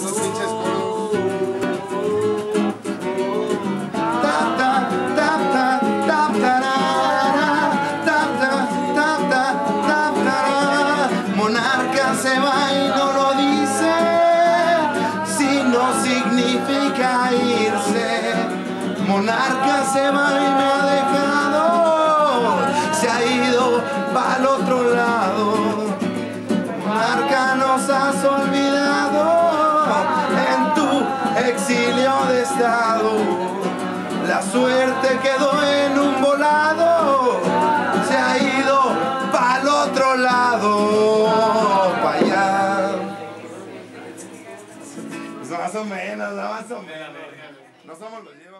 esos pinches coros. Monarca se va y no lo dice, si no significa irse. Monarca se va y me ha dejado, se ha ido para el otro lado. Monarca, nos has olvidado en tu exilio de estado. La suerte quedó en un volado, se ha ido para el otro lado, para allá. Pues más o menos, más o menos. No somos los